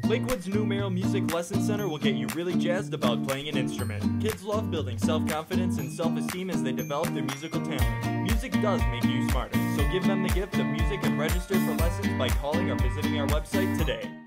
Lakewood's new Merrill Music Lesson Center will get you really jazzed about playing an instrument. Kids love building self-confidence and self-esteem as they develop their musical talent. Music does make you smarter, so give them the gift of music and register for lessons by calling or visiting our website today.